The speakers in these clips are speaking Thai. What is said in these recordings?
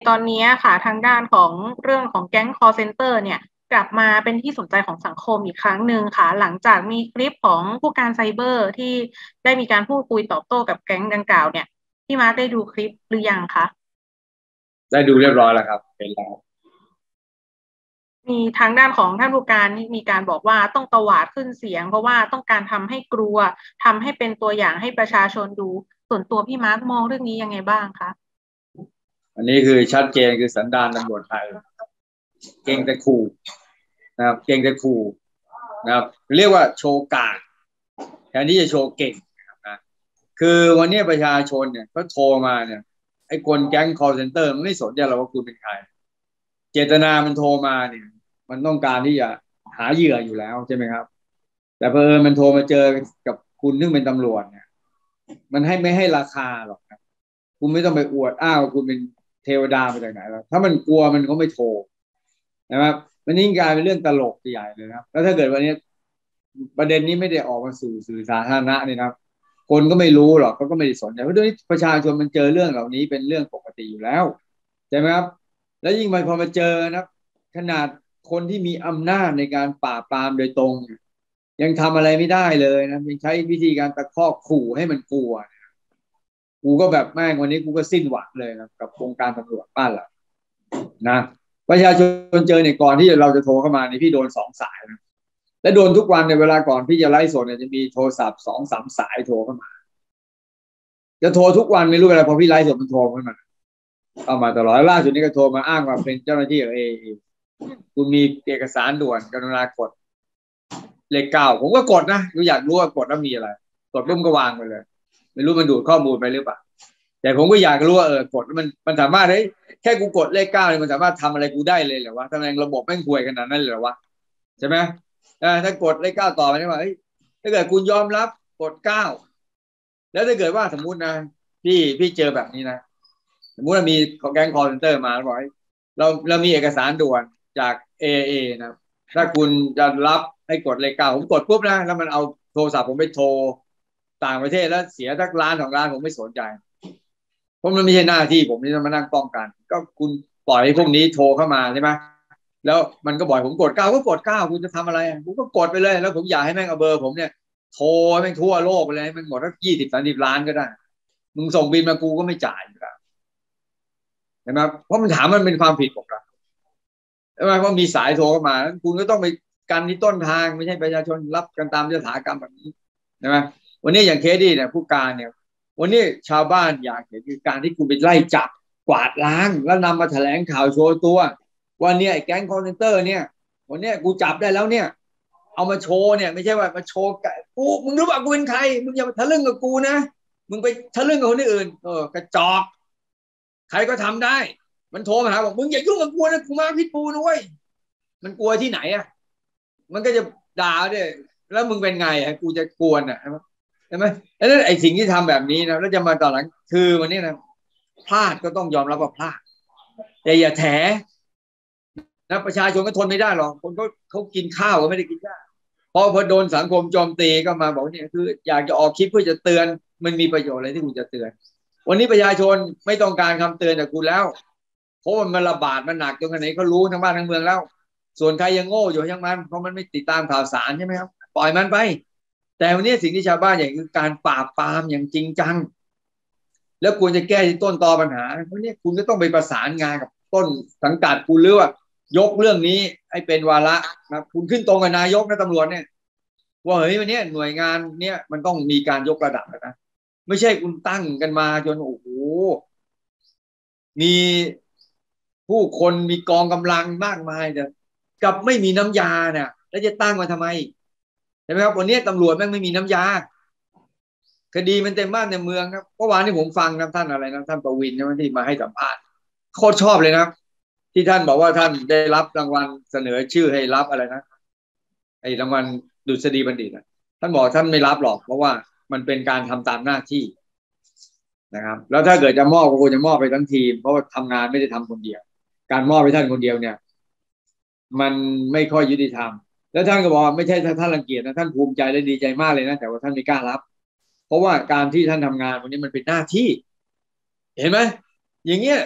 ตอนนี้ค่ะทางด้านของเรื่องของแก๊ง call center เนี่ยกลับมาเป็นที่สนใจของสังคมอีกครั้งหนึ่งค่ะหลังจากมีคลิปของผู้การไซเบอร์ที่ได้มีการพูดคุยตอบโต้กับแก๊งดังกล่าวเนี่ยพี่มาร์คได้ดูคลิปหรือยังคะได้ดูเรียบร้อยแล้วครับเป็นแล้วมีทางด้านของท่านผู้การนี่มีการบอกว่าต้องตวาดขึ้นเสียงเพราะว่าต้องการทำให้กลัวทำให้เป็นตัวอย่างให้ประชาชนดูส่วนตัวพี่มาร์คมองเรื่องนี้ยังไงบ้างคะอันนี้คือชัดเจนคือสันดานตำรวจไทยเก่งแต่ขู่นะครับเก่งแต่ขู่นะครับเรียกว่าโชว์กากแทนที่จะโชว์เก่งนะคือวันนี้ประชาชนเนี่ยก็โทรมาเนี่ยไอ้คนแก๊ง call center มันไม่สนใจเราว่าคุณเป็นใครเจตนามันโทรมาเนี่ยมันต้องการที่จะหาเหยื่ออยู่แล้วใช่ไหมครับแต่เผอิญมันโทรมาเจอกับคุณซึ่งเป็นตำรวจเนี่ยมันให้ไม่ให้ราคาหรอกครับคุณไม่ต้องไปอวดอ้าวคุณเป็นเทวดามาจากไหนแล้วถ้ามันกลัวมันก็ไม่โทรนะครับมันนี่กลายเป็นเรื่องตลกใหญ่เลยครับแล้วถ้าเกิดวันนี้ประเด็นนี้ไม่ได้ออกมาสู่สื่อสาธารณะเนี่ยนะครับคนก็ไม่รู้หรอกเขาก็ไม่ได้สนใจเพราะด้วยประชาชนมันเจอเรื่องเหล่านี้เป็นเรื่องปกติอยู่แล้วใช่ไหมครับแล้วยิ่งพอมาเจอนะขนาดคนที่มีอำนาจในการปราบปรามโดยตรงยังทำอะไรไม่ได้เลยนะยังใช้วิธีการตะคอกขู่ให้มันกลัวกูก็แบบแม่งวันนี้กูก็สิ้นหวังเลยนะกับวงการตำรวจบ้านเรานะประชาชนเจอเนี่ยก่อนที่เราจะโทรเข้ามาเนี่ยพี่โดน2 สายนะและโดนทุกวันในเวลาก่อนพี่จะไลฟ์สดเนี่ยจะมีโทรศัพท์2-3 สายโทรเข้ามาจะโทรทุกวันไม่รู้อะไรพอพี่ไลฟ์สดมันโทรเข้ามาตลอดล่าสุดนี้ก็โทรมาอ้างว่าเป็นเจ้าหน้าที่ของคุณมีเอกสารด่วนกรุณากดเลข 9ผมก็กดนะอยากรู้ว่ากดแล้วมีอะไรกดปุ๊บก็วางไปเลยไม่รู้มันดูดข้อมูลไปหรือเปล่าแต่ผมก็อยากรู้ว่ากดมันสามารถแค่กูกดเลข 9เนี่ยมันสามารถทำอะไรกูได้เลยเหรอวะทำไมระบบแม่งห่วยขนาดนั้นเลยเหรอวะใช่ไหมถ้ากดเลข 9ต่อไปนี่ว่าถ้าเกิดคุณยอมรับกด 9แล้วถ้าเกิดว่าสมมุตินะพี่เจอแบบนี้นะสมมุติว่ามีแก๊งคอร์เซนเตอร์มาบอกเรามีเอกสารด่วนจากเอนะถ้าคุณจะรับให้กดเลข 9ผมกดปุ๊บนะแล้วมันเอาโทรศัพท์ผมไปโทรต่างประเทศแล้วเสียสัก1-2 ล้านผมไม่สนใจเพราะมันไม่ใช่หน้าที่ผมที่จะมานั่งป้องกันก็คุณปล่อยให้พวกนี้โทรเข้ามาใช่ไหมแล้วมันก็บอกผมกด 9ก็กด 9คุณจะทำอะไรผมก็กดไปเลยแล้วผมอยากให้แม่งเอาเบอร์ผมเนี่ยโทรแม่งทั่วโลกไปเลยมันหมดสัก20-30 ล้านก็ได้มึงส่งบินมากูก็ไม่จ่ายอยู่แล้วเห็นไหมเพราะมันถามมันเป็นความผิดของเราใช่ไหมเพราะมีสายโทรเข้ามาคุณก็ต้องไปกันที่ต้นทางไม่ใช่ประชาชนรับกันตามยถากรรมแบบนี้ใช่ไหมวันนี้อย่างเคสดี้เนี่ยผู้การเนี่ยวันนี้ชาวบ้านอยากเห็นคือการที่คุณไปไล่จับกวาดล้างแล้วนำมาแถลงข่าวโชว์ตัวว่าเนี่ยแก๊งคอร์เซนเตอร์เนี่ยวันนี้กูจับได้แล้วเนี่ยเอามาโชว์เนี่ยไม่ใช่ว่ามาโชว์กูมึงรู้ป่ะกูเป็นใครมึงอย่ามาทะลึ่งกับกูนะมึงไปทะลึ่งกับคนอื่นกระจอกใครก็ทำได้มันโทรมาหาบอกมึงอย่ายุ่งกับกูนะกูมาพิษบูนะเว้ยมันกลัวที่ไหนอ่ะมันก็จะด่าเนี่ยแล้วมึงเป็นไงอ่ะกูจะกวนอ่ะใช่ไหมแล้วไอ้สิ่งที่ทำแบบนี้นะแล้วจะมาตอนหลังคือวันนี้นะพลาดก็ต้องยอมรับว่าพลาดแต่อย่าแถนะประชาชนก็ทนไม่ได้หรอกคนเขากินข้าวก็ไม่ได้กินข้าวพอโดนสังคมโจมตีก็มาบอกเนี่ยคืออยากจะออกคลิปเพื่อจะเตือนมันมีประโยชน์อะไรที่คุณจะเตือนวันนี้ประชาชนไม่ต้องการคำเตือนจากคุณแล้วเพราะมันระบาดมันหนักจนขนาดนี้เขารู้ทั้งบ้านทั้งเมืองแล้วส่วนใครยังโง่อยู่ยังมันเพราะมันไม่ติดตามข่าวสารใช่ไหมครับปล่อยมันไปแต่วันนี้สิ่งที่ชาวบ้านอย่างคือการปราบปรามอย่างจริงจังแล้วควรจะแก้ที่ต้นตอปัญหาวันนี้คุณก็ต้องไปประสานงานกับต้นสังกัดคุณหรือว่ายกเรื่องนี้ให้เป็นวาระนะคุณขึ้นตรงกับนายกนะตำรวจเนี่ยว่าเฮ้ยวันนี้หน่วยงานเนี่ยมันต้องมีการยกระดับนะไม่ใช่คุณตั้งกันมาจนโอ้โหมีผู้คนมีกองกำลังมากมายแต่กับไม่มีน้ำยาเนี่ยแล้วจะตั้งมาทำไมใช่ไหมครับวันนี้ตำรวจแม่งไม่มีน้ำยาคดีมันเต็มบ้านในเมืองครับเมื่อวานที่ผมฟังนะท่านอะไรนะท่านประวินนะที่มาให้สัมภาษณ์โคตรชอบเลยนะที่ท่านบอกว่าท่านได้รับรางวัลเสนอชื่อให้รับอะไรนะไอ้รางวัลดุษฎีบัณฑิตนะท่านบอกท่านไม่รับหรอกเพราะว่ามันเป็นการทำตามหน้าที่นะครับแล้วถ้าเกิดจะมอบก็ควรจะมอบไปทั้งทีมเพราะว่าทำงานไม่ได้ทำคนเดียวการมอบไปท่านคนเดียวเนี่ยมันไม่ค่อยยุติธรรมแล้วท่านก็บอกไม่ใช่ท่านรังเกียจนะท่านภูมิใจและดีใจมากเลยนะแต่ว่าท่านไม่กล้ารับเพราะว่าการที่ท่านทำงานวันนี้มันเป็นหน้าที่เห็นไหมอย่างเงี้ย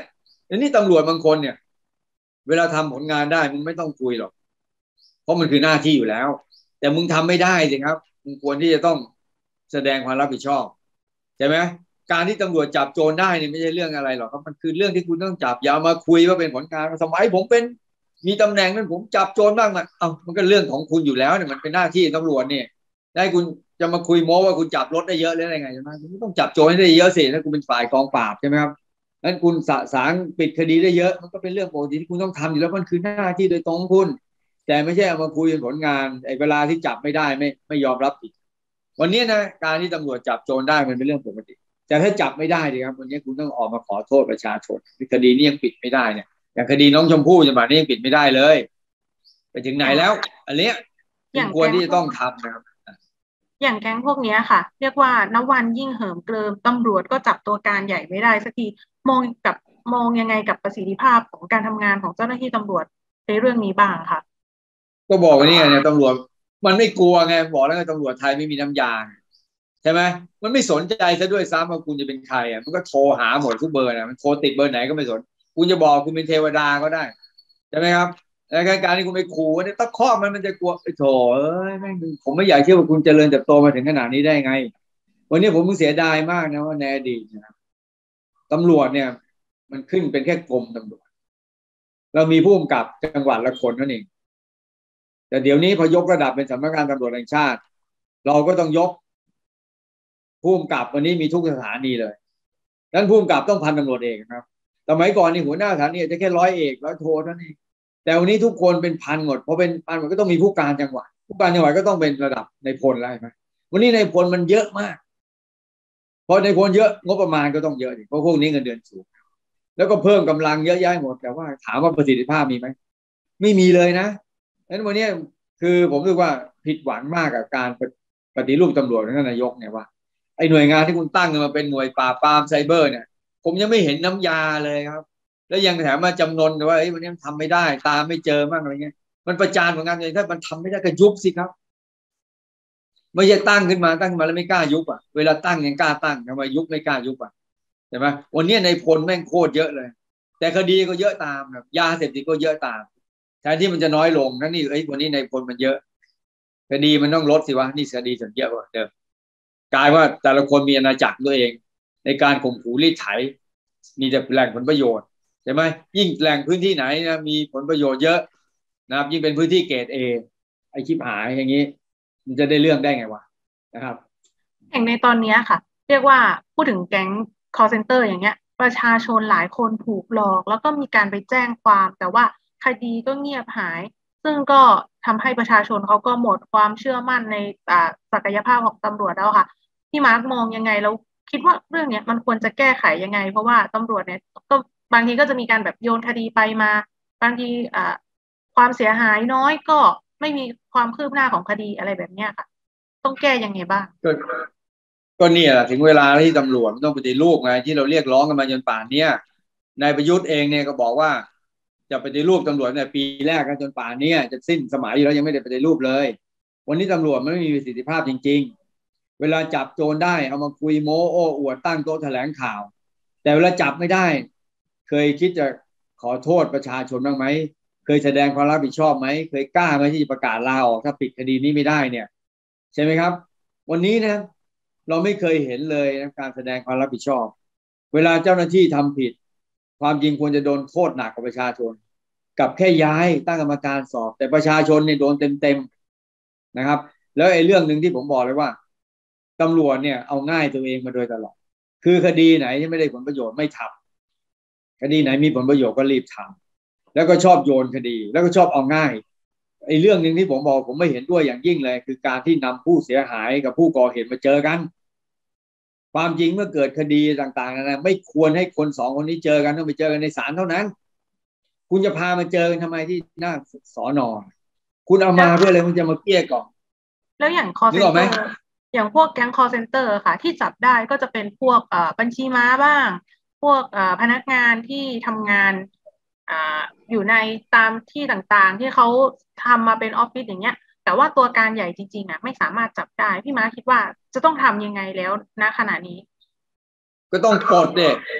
อันนี้ตำรวจบางคนเนี่ยเวลาทำผลงานได้มึงไม่ต้องคุยหรอกเพราะมันคือหน้าที่อยู่แล้วแต่มึงทำไม่ได้สิครับมึงควรที่จะต้องแสดงความรับผิดชอบใช่ไหมการที่ตำรวจจับโจรได้เนี่ยไม่ใช่เรื่องอะไรหรอกครับมันคือเรื่องที่คุณต้องจับอย่ามาคุยว่าเป็นผลงานสมัยผมเป็นมีตำแหน่งนั้นผมจับโจรบ้างนะเอ้ามันก็เรื่องของคุณอยู่แล้วเนี่ยมันเป็นหน้าที่ตำรวจเนี่ยได้คุณจะมาคุยโม้ว่าคุณจับรถได้เยอะหรืออะไรไงใช่ไหมคุณต้องจับโจรให้ได้เยอะสิถ้าคุณเป็นฝ่ายกองปราบใช่ไหมครับนั้นคุณสะสางปิดคดีได้เยอะมันก็เป็นเรื่องปกติที่คุณต้องทำอยู่แล้วมันคือหน้าที่โดยตรงของคุณแต่ไม่ใช่เอามาคุยเป็นผลงานไอ้เวลาที่จับไม่ได้ไม่ยอมรับผิดวันนี้นะการที่ตำรวจจับโจรได้มันเป็นเรื่องปกติแต่ถ้าจับไม่ได้ดีครับวันนี้คุณต้องออกมาขอโทษประชาชนคดีนี้ยังปิดไม่ได้เนี่ยอย่างคดีน้องชมพู่จังหวะนี้ยังปิดไม่ได้เลยไปถึงไหนแล้วอันเนี้ยคุณควรที่จะต้องทำนะครับอย่างแก๊งพวกเนี้ยค่ะเรียกว่าณวันยิ่งเหิมเกริมตำรวจก็จับตัวการใหญ่ไม่ได้สักทีมองกับมองยังไงกับประสิทธิภาพของการทำงานของเจ้าหน้าที่ตำรวจในเรื่องนี้บ้างค่ะก็บอกว่านี่ไงเนี่ยตำรวจมันไม่กลัวไงบอกแล้วไงตำรวจไทยไม่มีน้ำยาใช่ไหมมันไม่สนใจซะด้วยซ้ำว่าคุณจะเป็นใครอ่ะมันก็โทรหาหมดทุกเบอร์นะมันโทรติดเบอร์ไหนก็ไม่สนคุณจะบอกคุณเป็นเทวดาก็ได้ใช่ไหมครับแล้วการที่คุณไปขู่เนี่ยตะคอกมันจะกลัวไอ้โถเอ้ยแม่งผมไม่อยากเชื่อว่าคุณเจริญเติบโตมาถึงขนาดนี้ได้ไงวันนี้ผมเสียดายมากนะว่าในอดีตนะครับตำรวจเนี่ยมันขึ้นเป็นแค่กรมตำรวจเรามีผู้กำกับจังหวัดละคนนั่นเองแต่เดี๋ยวนี้พอยกระดับเป็นสำนักงานตำรวจแห่งชาติเราก็ต้องยกผู้กำกับวันนี้มีทุกสถานีเลยดังนั้นผู้กำกับต้องพันตำรวจเอกครับสมัยก่อนนี่หัวหน้าสถานีจะแค่ร้อยเอกร้อยโทเท่านั้นเองแต่วันนี้ทุกคนเป็นพันหมดพอเป็นพันมันก็ต้องมีผู้การจังหวัดผู้การจังหวัดก็ต้องเป็นระดับในพลแล้วใช่ไหมวันนี้ในพลมันเยอะมากพอในพลเยอะงบประมาณก็ต้องเยอะดิเพราะพวกนี้เงินเดือนสูงแล้วก็เพิ่มกำลังเยอะแยะหมดแต่ว่าถามว่าประสิทธิภาพมีไหมไม่มีเลยนะดังนั้นวันนี้คือผมรู้สึกว่าผิดหวังมากกับการปฏิรูปตำรวจท่านนายกเนี่ยว่าไอ้หน่วยงานที่คุณตั้งมาเป็นหน่วยปราบปรามไซเบอร์เนี่ยผมยังไม่เห็นน้ำยาเลยครับแล้วยังแถมมาจำนนว่าวันนี้มันทำไม่ได้ตามไม่เจอบ้างอะไรเงี้ยมันประจานเหมือนกันเลยถ้ามันทำไม่ได้ก็ยุบสิครับไม่ใช่ตั้งขึ้นมาแล้วไม่กล้ายุบอ่ะเวลาตั้งยังกล้าตั้งทำไมยุบไม่กล้ายุบอ่ะใช่ไหมวันนี้ในพลแม่งโคตรเยอะเลยแต่คดีก็เยอะตามแบบยาเสพติดก็เยอะตามแทนที่มันจะน้อยลงนั่นนี่วันนี้ในพลมันเยอะคดีมันต้องลดสิวะนี่คดีส่วนเยอะกว่าเดิม กลายว่าแต่ละคนมีอาณาจักรตัวเองในการข่มขู่รีดไถมีแต่แหล่งผลประโยชน์ใช่ไหมยิ่งแหล่งพื้นที่ไหนนะมีผลประโยชน์เยอะนะครับยิ่งเป็นพื้นที่เกรดเอไอชิบหายอย่างนี้มันจะได้เรื่องได้ไงวะนะครับอย่างในตอนนี้ค่ะเรียกว่าพูดถึงแก๊ง call center อย่างเงี้ยประชาชนหลายคนถูกหลอกแล้วก็มีการไปแจ้งความแต่ว่าคดีก็เงียบหายซึ่งก็ทำให้ประชาชนเขาก็หมดความเชื่อมั่นในศักยภาพของตำรวจแล้วค่ะพี่มาร์กมองยังไงแล้วคิดว่าเรื่องเนี้ยมันควรจะแก้ไขยังไงเพราะว่าตำรวจเนี่ยก็บางทีก็จะมีการแบบโยนคดีไปมาบางทีความเสียหายน้อยก็ไม่มีความคืบหน้าของคดีอะไรแบบเนี้ยค่ะต้องแก้ยังไงบ้างก็ก็เนี่ยถึงเวลาที่ตำรวจต้องปฏิรูปไงที่เราเรียกร้องกันมาจนป่านเนี้ยนายประยุทธ์เองเนี่ยก็บอกว่าจะปฏิรูปตำรวจเนี่ยปีแรกกันจนป่านเนี้ยจะสิ้นสมัยอยู่แล้วยังไม่ได้ปฏิรูปเลยวันนี้ตำรวจมันไม่มีประสิทธิภาพจริงๆเวลาจับโจรได้เอามาคุยโม้โอ้อวดตั้งโต๊ะแถลงข่าวแต่เวลาจับไม่ได้เคยคิดจะขอโทษประชาชนบ้างไหมเคยแสดงความรับผิดชอบไหมเคยกล้าไหมที่จะประกาศลาออกถ้าปิดคดีนี้ไม่ได้เนี่ยใช่ไหมครับวันนี้นะ เราไม่เคยเห็นเลยนะการแสดงความรับผิดชอบเวลาเจ้าหน้าที่ทำผิดความจริงควรจะโดนโทษหนักกว่าประชาชนกับแค่ย้ายตั้งกรรมการสอบแต่ประชาชนเนี่ยโดนเต็มๆนะครับแล้วไอ้เรื่องหนึ่งที่ผมบอกเลยว่าตำรวจเนี่ยเอาง่ายตัวเองมาโดยตลอดคือคดีไหนที่ไม่ได้ผลประโยชน์ไม่ทำคดีไหนมีผลประโยชน์ก็รีบทำแล้วก็ชอบโยนคดีแล้วก็ชอบเอาง่ายไอ้เรื่องหนึ่งที่ผมบอกผมไม่เห็นด้วยอย่างยิ่งเลยคือการที่นำผู้เสียหายกับผู้ก่อเหตุมาเจอกันความจริงเมื่อเกิดคดีต่างๆนะไม่ควรให้คนสองคนนี้เจอกันต้องไปเจอกันในศาลเท่านั้นคุณจะพามาเจอกันทำไมที่หน้าสอนอคุณเอาแล้วมาเพื่ออะไรคุณจะมาเกลี้ยกล่อมแล้วอย่าง call นึกออกไหม center อย่างพวกแก๊ง call center ค่ะที่จับได้ก็จะเป็นพวกบัญชีม้าบ้างพวกพนักงานที่ทำงานอ่าอยู่ในตามที่ต่างๆที่เขาทำมาเป็นออฟฟิศอย่างเงี้ยแต่ว่าตัวการใหญ่จริงๆอ่ะไม่สามารถจับได้พี่ม้าคิดว่าจะต้องทำยังไงแล้วณขณะนี้ก็ต้องปลดเด็กป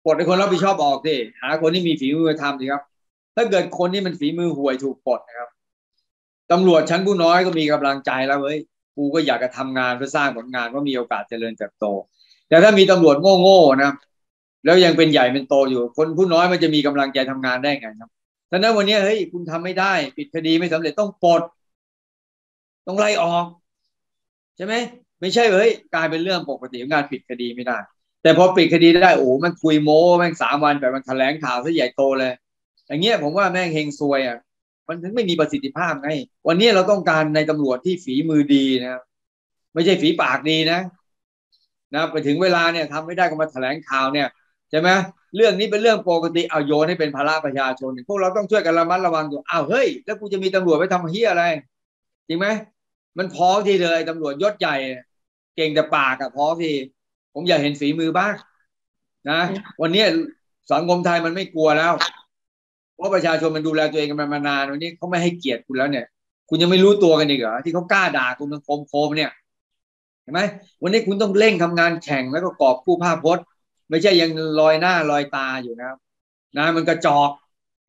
ปลดให้คนรับผิดชอบออกสิหาคนที่มีฝีมือทำสิครับถ้าเกิดคนที่มันฝีมือห่วยถูกปลดนะครับตำรวจชั้นผู้น้อยก็มีกำลังใจแล้วเว้ยกูก็อยากจะทำงานเพื่อสร้างผลงานเพราะมีโอกาสเจริญเติบโตแต่ถ้ามีตำรวจโง่ๆนะแล้วยังเป็นใหญ่เป็นโตอยู่คนผู้น้อยมันจะมีกำลังใจทำงานได้ไงครับฉะนั้นวันนี้เฮ้ยคุณทำไม่ได้ปิดคดีไม่สำเร็จต้องปลดต้องไล่ออกใช่ไหมไม่ใช่เฮ้ยกลายเป็นเรื่องปกติของการปิดคดีไม่ได้แต่พอปิดคดีได้โอ้มันคุยโม้แม่ง3 วันแบบมันแถลงข่าวซะใหญ่โตเลยอย่างเงี้ยผมว่าแม่งเฮงซวยอ่ะมันถึงไม่มีประสิทธิภาพไงวันนี้เราต้องการในตำรวจที่ฝีมือดีนะครับไม่ใช่ฝีปากดีนะไปถึงเวลาเนี่ยทำไม่ได้ก็มาแถลงข่าวเนี่ยใช่ไหมเรื่องนี้เป็นเรื่องปกติเอาโยนให้เป็นภาระประชาชนพวกเราต้องช่วยกันระมัดระวังอยู่อ้าวเฮ้ยแล้วกูจะมีตำรวจไปทำเฮียอะไรจริงไหมมันพอที่เลยตำรวจยศใหญ่เก่งแต่ปากอะพอที่ผมอยากเห็นฝีมือบ้างนะวันนี้สังคมไทยมันไม่กลัวแล้วเพราะประชาชนมันดูแลตัวเองกันมานานวันนี้เขาไม่ให้เกียรติคุณแล้วเนี่ยคุณยังไม่รู้ตัวกันอีกเหรอที่เขากล้าด่าคุณมันโคมเนี่ยเห็นไหมวันนี้คุณต้องเร่งทำงานแข่งแล้วก็กอบกู้ภาพพจน์ไม่ใช่ยังลอยหน้าลอยตาอยู่นะครับนะมันกระจอก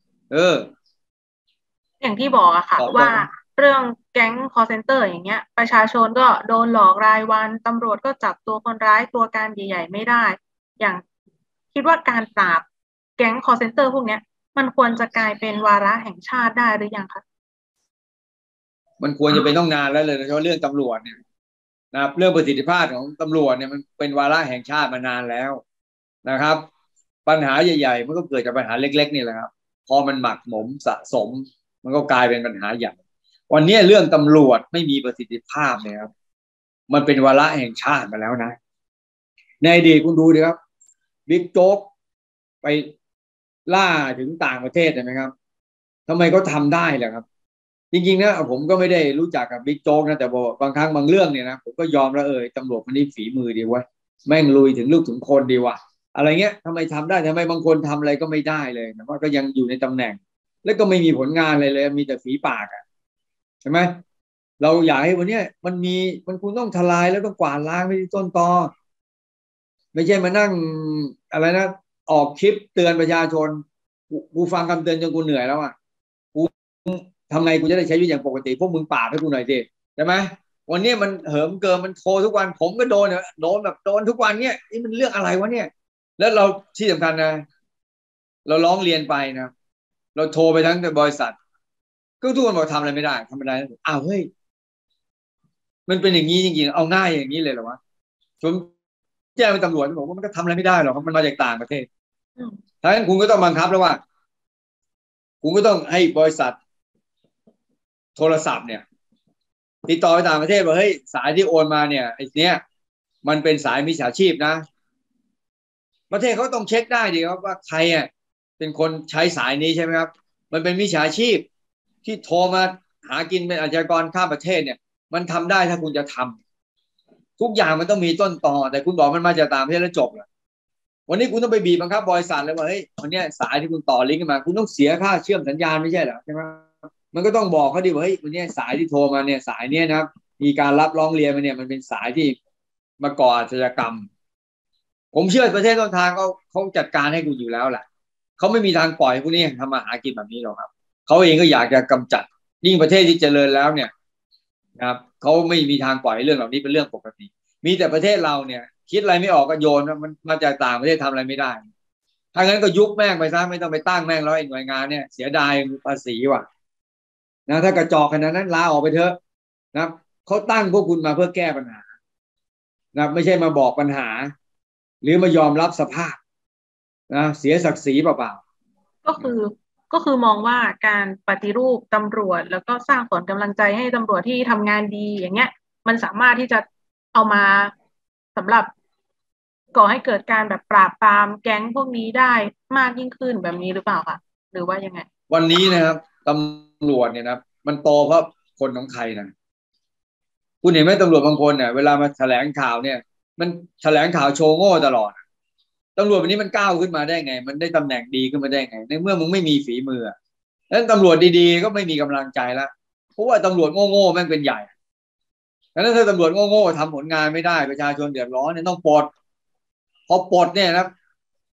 อย่างที่บอกอะค่ะว่าตอบตรงเรื่องแก๊ง call center อย่างเงี้ยประชาชนก็โดนหลอกรายวันตำรวจก็จับตัวคนร้ายตัวการใหญ่ๆไม่ได้อย่างคิดว่าการปราบแก๊ง call center พวกเนี้ยมันควรจะกลายเป็นวาระแห่งชาติได้หรือยังคะมันควรจะเป็นต้องนานแล้วเลยโดยเฉพาะเรื่องตำรวจเนี่ยนะครับเรื่องประสิทธิภาพของตำรวจเนี่ยมันเป็นวาระแห่งชาติมานานแล้วนะครับปัญหาใหญ่ๆมันก็เกิดจากปัญหาเล็กๆนี่แหละครับพอมันหมักหมมสะสมมันก็กลายเป็นปัญหาใหญ่วันนี้เรื่องตำรวจไม่มีประสิทธิภาพเนี่ยครับมันเป็นวาระแห่งชาติมาแล้วนะในอดีตคุณดูดิครับบิ๊กโจ๊กไปล่าถึงต่างประเทศใช่ไหมครับทำไมเขาทำได้ล่ะครับจริงๆนะผมก็ไม่ได้รู้จักกับบิ๊กโจ๊กนะแต่บางครั้งบางเรื่องเนี่ยนะผมก็ยอมแล้วตำรวจคนนี้ฝีมือดีวะแม่งลุยถึงลูกถึงคนดีวะอะไรเงี้ยทำไมทำได้ทำไมบางคนทำอะไรก็ไม่ได้เลยนะว่าก็ยังอยู่ในตำแหน่งแล้วก็ไม่มีผลงานอะไรเลยมีแต่ฝีปากอ่ะใช่ไหมเราอยากให้วันนี้มันคุณต้องทลายแล้วต้องกวาดล้างไปที่ต้นตอไม่ใช่มานั่งอะไรนะออกคลิปเตือนประชาชนกูฟังคำเตือนจนกูเหนื่อยแล้วอ่ะกูทำไงกูจะได้ใช้ชีวิตอย่างปกติพวกมึงปราบให้กูหน่อยสิใช่ไหมวันนี้มันเหิมเกินมันโทรทุกวันผมก็โดนเนี่ยโดนแบบโดนทุกวันเนี่ยนี่มันเรื่องอะไรวะเนี่ยแล้วเราที่สำคัญนะเราร้องเรียนไปนะเราโทรไปทั้งบริษัทก็ทุกคนบอกทำอะไรไม่ได้ทำอะไรอ้าวเฮ้ยมันเป็นอย่างนี้จริงๆเอาง่ายอย่างนี้เลยเหรอวะผมแจ้งไปตำรวจบอกว่ามันก็ทำอะไรไม่ได้หรอกมันมาจากต่างประเทศอืมทั้งนั้นคุณก็ต้องบังคับแล้วว่าคุณก็ต้องให้บริษัทโทรศัพท์เนี่ยติดต่อไปต่างประเทศว่าเฮ้ยสายที่โอนมาเนี่ยไอ้เนี้ยมันเป็นสายมิจฉาชีพนะประเทศเขาต้องเช็คได้ดีครับว่าใครอ่ะเป็นคนใช้สายนี้ใช่ไหมครับมันเป็นมิจฉาชีพที่โทรมาหากินเป็นอาชญากรข้ามประเทศเนี่ยมันทำได้ถ้าคุณจะทำทุกอย่างมันต้องมีต้นตอแต่คุณบอกมันมาจากต่างประเทศแล้วจบเหรอวันนี้คุณต้องไปบีบบังคับบริษัทเลยว่าเฮ้ยวันนี้สายที่คุณต่อลิงก์กันมาคุณต้องเสียค่าเชื่อมสัญญาณไม่ใช่เหรอใช่ไหมมันก็ต้องบอกเขาดิว่าเฮ้ยวันนี้สายที่โทรมาเนี่ยสายเนี้ยนะครับมีการรับร้องเรียนมาเนี่ยมันเป็นสายที่มาก่ออาชญากรรมผมเชื่อประเทศต้นทางเขาจัดการให้คุณอยู่แล้วแหละเขาไม่มีทางปล่อยพวกนี้ทำมาหากินแบบนี้หรอกครับเขาเองก็อยากจะกำจัดยิ่งประเทศที่เจริญแล้วเนี่ยนะครับเขาไม่มีทางปล่อยเรื่องเหล่านี้เป็นเรื่องปกติมีแต่ประเทศเราเนี่ยคิดอะไรไม่ออกก็โยนมันมาจากต่างประเทศทำอะไรไม่ได้ถ้างั้นก็ยุบแม่งไปซะไม่ต้องไปตั้งแม่งแล้วไอ้หน่วยงานเนี่ยเสียดายภาษีว่ะนะถ้ากระจอกขนาดนั้นลาออกไปเถอะนะครับเขาตั้งพวกคุณมาเพื่อแก้ปัญหานะไม่ใช่มาบอกปัญหาหรือมายอมรับสภาพนะเสียศักดิ์ศรีเปล่าก็คือก็คือมองว่าการปฏิรูปตำรวจแล้วก็สร้างขวัญกำลังใจให้ตำรวจที่ทำงานดีอย่างเงี้ยมันสามารถที่จะเอามาสำหรับก่อให้เกิดการแบบปราบปรามแก๊งพวกนี้ได้มากยิ่งขึ้นแบบนี้หรือเปล่าคะหรือว่ายังไงๆวันนี้นะครับตำรวจเนี่ยนะมันโตเพราะคนของใครนะคุณเห็นไหมตำรวจบางคนเนี่ยเวลามาแถลงข่าวเนี่ยมันแถลงข่าวโชว์โง่ตลอดตำรวจวันนี้มันก้าวขึ้นมาได้ไงมันได้ตำแหน่งดีขึ้นมาได้ไงในเมื่อมึงไม่มีฝีมือแล้วตำรวจดีๆก็ไม่มีกำลังใจแล้วเพราะว่าตำรวจโง่ๆแม่งเป็นใหญ่แล้วถ้าตำรวจโง่ๆทำผลงานไม่ได้ประชาชนเดือดร้อนเนี่ยต้องปลดพอปลดเนี่ยนะ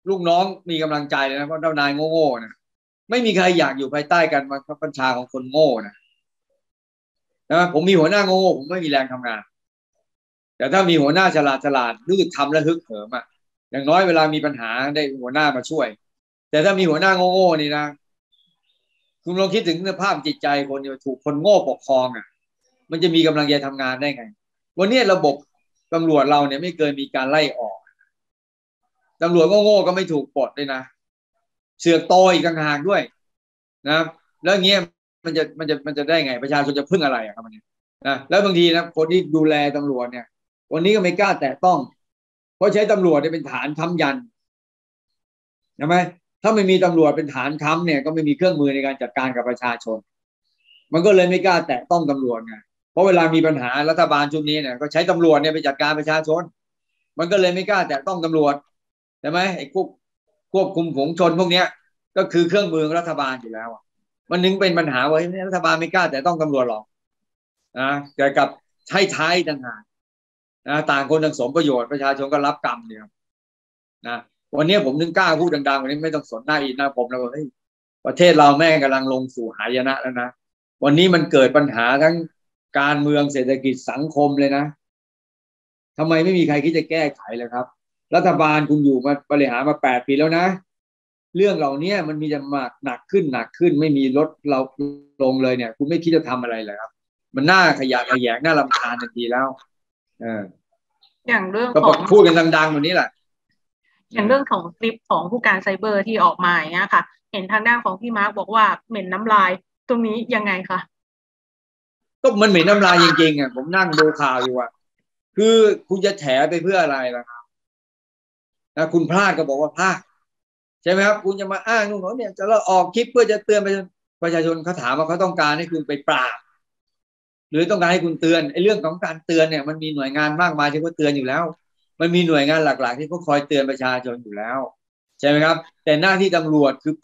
ลูกน้องมีกำลังใจเลยนะเพราะเจ้านายโง่ๆนะไม่มีใครอยากอยู่ภายใต้การบัญชาของคนโง่นะผมมีหัวหน้าโง่ๆผมไม่มีแรงทำงานแต่ถ้ามีหัวหน้าฉลาดรู้สึกทำแล้วฮึกเหิมอ่ะอย่างน้อยเวลามีปัญหาได้หัวหน้ามาช่วยแต่ถ้ามีหัวหน้าโง่ๆนี่นะคุณลองคิดถึงสภาพจิตใจคนที่ถูกคนโง่ปกครองอ่ะมันจะมีกำลังใจทำงานได้ไงวันนี้ระบบตำรวจเราเนี่ยไม่เคยมีการไล่ออกตำรวจโง่ๆก็ไม่ถูกปลดเลยนะเสือกโตอีกต่างหากด้วยนะแล้วเงี้ยมันจะได้ไงประชาชนจะพึ่งอะไรอะครับมันนะแล้วบางทีนะคนที่ดูแลตำรวจเนี่ยวันนี้ก็ไม่กล้าแตะต้องเพราะใช้ตำรวจเนี่ยเป็นฐานค้ำยันใช่ไหมถ้าไม่มีตำรวจเป็นฐานค้ำเนี่ยก็ไม่มีเครื่องมือในการจัดการกับประชาชนมันก็เลยไม่กล้าแตะต้องตำรวจไงเพราะเวลามีปัญหารัฐบาลชุดนี้เนี่ยก็ใช้ตำรวจเนี่ยไปจัดการประชาชนมันก็เลยไม่กล้าแตะต้องตำรวจใช่ไหมไอ้ควบคุมฝูงชนพวกเนี้ยก็คือเครื่องมือรัฐบาลอยู่แล้วมันนึงเป็นปัญหาว่ารัฐบาลไม่กล้าแต่ต้องตำรวจหรอกนะแต่กับท้ายต่างหากนะต่างคนต่างสมประโยชน์ประชาชนก็รับกรรมเนี่ยนะวันนี้ผมนึงกล้าพูดดังๆวันนี้ไม่ต้องสนหน้าอีหน้าผมแล้วว่าเฮ้ยประเทศเราแม่งกำลังลงสู่หายนะแล้วนะวันนี้มันเกิดปัญหาทั้งการเมืองเศรษฐกิจสังคมเลยนะทำไมไม่มีใครคิดจะแก้ไขเลยครับรัฐบาลคุณอยู่มาบริหารมา8 ปีแล้วนะเรื่องเหล่านี้มันมีจะมากหนักขึ้นไม่มีลดเราลงเลยเนี่ยคุณไม่คิดจะทำอะไรเลยครับมันน่าขยะแขยงน่ารำคาญทันทีแล้วเอออย่างเรื่องก็ของพูดกันดังๆวันนี้แหละอย่างเรื่องของคลิปของผู้การไซเบอร์ที่ออกมาอย่างเงี้ยค่ะเห็นทางด้านของพี่มาร์กบอกว่าเหม็นน้ำลายตรงนี้ยังไงคะก็มันเหม็นน้ำลายจริงๆอ่ะผมนั่งดูข่าวอยู่อ่ะคือคุณจะแถไปเพื่ออะไรล่ะครับนะคุณพลาดก็บอกว่าพลาดใช่ไหมครับคุณจะมาอ้างนู่นเนี่ยจะเราออกคลิปเพื่อจะเตือนประชาชนเขาถามว่าเขาต้องการให้คุณไปปราบหรือต้องการให้คุณเตือนไอ้เรื่องของการเตือนเนี่ยมันมีหน่วยงานมากมายที่เขาเตือนอยู่แล้วมันมีหน่วยงานหลักๆที่เขาคอยเตือนประชาชนอยู่แล้วใช่ไหมครับแต่หน้าที่ตำรวจคือ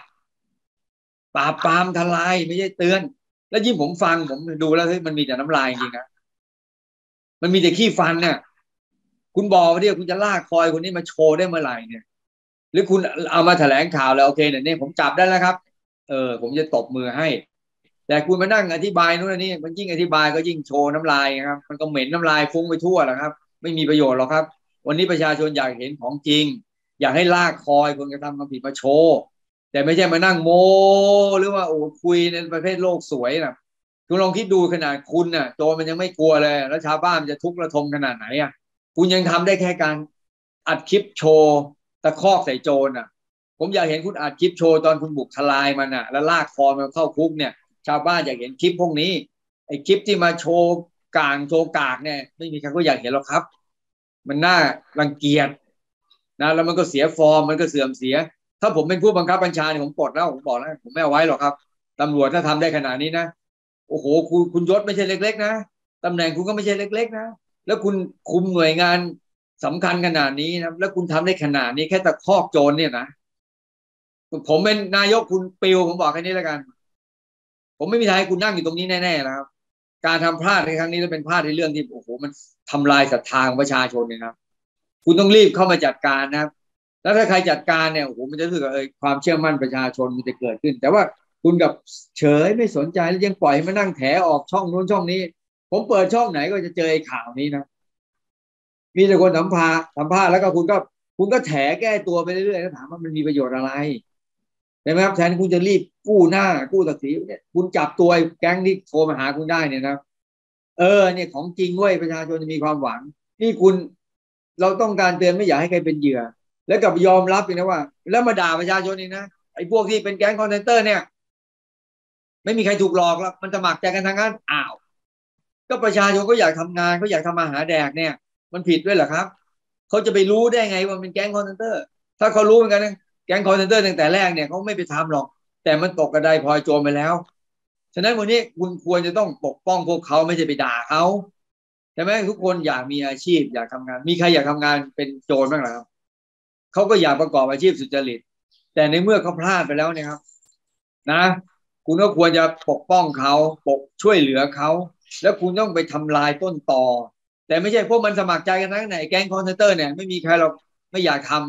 ปราบปรามทลายไม่ใช่เตือนแล้วยิ่งผมฟังผมดูแล้วเฮ้ยมันมีแต่น้ำลายจริงๆนะมันมีแต่ขี้ฟันเนี่ยคุณบอกว่าเนี่ยคุณจะลากคอยคนนี้มาโชว์ได้เมื่อไหร่เนี่ยหรือคุณเอามาแถลงข่าวแล้วโอเคเนี่ยผมจับได้แล้วครับผมจะตบมือให้แต่คุณมานั่งอธิบายนู่นนี่มันยิ่งอธิบายก็ยิ่งโชว์น้ำลายครับมันก็เหม็นน้ำลายฟุ้งไปทั่วแหละครับไม่มีประโยชน์หรอกครับวันนี้ประชาชนอยากเห็นของจริงอยากให้ลากคอยคนกระทำความผิดมาโชว์แต่ไม่ใช่มานั่งโม้หรือว่าโอ้คุยในประเภทโลกสวยนะคุณลองคิดดูขนาดคุณน่ะโจรมันยังไม่กลัวเลยแล้วชาวบ้านมันจะทุกข์ระทมขนาดไหนอ่ะคุณยังทำได้แค่การอัดคลิปโชว์ตะคอกใส่โจรอ่ะผมอยากเห็นคุณอัดคลิปโชว์ตอนคุณบุกทลายมันอ่ะแล้วลากคอมันเข้าคุกเนี่ยชาวบ้านอยากเห็นคลิปพวกนี้ไอ้คลิปที่มาโชว์กลางโชว์กากเนี่ยไม่มีใครก็อยากเห็นหรอกครับมันน่ารังเกียจนะแล้วมันก็เสียฟอร์มมันก็เสื่อมเสียถ้าผมเป็นผู้บังคับบัญชาเนี่ยผมปลดแล้วผมบอกแล้วผมไม่เอาไว้หรอกครับตำรวจถ้าทำได้ขนาดนี้นะโอ้โหคุณยศไม่ใช่เล็กๆนะตำแหน่งคุณก็ไม่ใช่เล็กๆนะแล้วคุณคุมหน่วยงานสำคัญขนาดนี้นะแล้วคุณทำได้ขนาดนี้แค่ตะคอกโจรเนี่ยนะผมเป็นนายกคุณปิวผมบอกแค่นี้แล้วกันผมไม่มีทางให้คุณนั่งอยู่ตรงนี้แน่ๆแล้วครับการทำพลาดในครั้งนี้แล้วเป็นพลาดในเรื่องที่โอ้โหมันทำลายศรัทธาของประชาชนเนี่ยครับคุณต้องรีบเข้ามาจัดการนะครับแล้วถ้าใครจัดการเนี่ยโอ้โหมันจะรู้สึกว่าความเชื่อมั่นประชาชนมันจะเกิดขึ้นแต่ว่าคุณกับเฉยไม่สนใจแล้วยังปล่อยให้มานั่งแถออกช่องนู้นช่องนี้ผมเปิดช่องไหนก็จะเจอข่าวนี้นะมีแต่คนสัมภาษณ์แล้วก็คุณก็แถแก้ตัวไปเรื่อยๆแล้วถามว่ามันมีประโยชน์อะไรใช่ไหมครับแทนคุณจะรีบกู้หน้ากู้ศักดิ์ศรีเนี่ยคุณจับตัวแก๊งที่โทรมาหาคุณได้เนี่ยนะเนี่ยของจริงเว้ยประชาชนจะมีความหวังนี่คุณเราต้องการเตือนไม่อยากให้ใครเป็นเหยื่อแล้วกับยอมรับเลยนะว่าแล้วมาด่าประชาชนนี่นะไอ้พวกที่เป็นแก๊งคอนเทนเตอร์เนี่ยไม่มีใครถูกหลอกแล้วมันสมัครใจกันทางนั้นอ้าวก็ประชาชนก็อยากทำงานเขาอยากทำมาหาแดกเนี่ยมันผิดด้วยเหรอครับเขาจะไปรู้ได้ไงว่าเป็นแก๊งคอนเทนเตอร์ถ้าเขารู้เหมือนกันนะแก๊งคอนเทนเตอร์ตั้งแต่แรกเนี่ยเขาไม่ไปทำหรอกแต่มันตกกระไดพลอยโจรไปแล้วฉะนั้นวันนี้คุณควรจะต้องปกป้องพวกเขาไม่ใช่ไปด่าเขาใช่ไหมทุกคนอยากมีอาชีพอยากทำงานมีใครอยากทำงานเป็นโจรบ้างหรือครับเขาก็อยากประกอบอาชีพสุจริตแต่ในเมื่อเขาพลาดไปแล้วเนี่ยครับนะคุณก็ควรจะปกป้องเขาช่วยเหลือเขาแล้วคุณต้องไปทำลายต้นตอแต่ไม่ใช่พวกมันสมัครใจกันทั้งไหนแก๊งคอนเทนเตอร์เนี่ยไม่มีใครเราไม่อยากท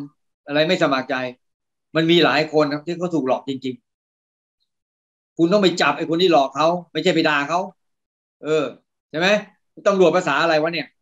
อะไรไม่สมัครใจมันมีหลายคนครับที่เขาถูกหลอกจริงๆคุณต้องไปจับไอ้คนที่หลอกเขาไม่ใช่ไปด่าเขาเออใช่ไหมตำรวจภาษาอะไรวะเนี่ย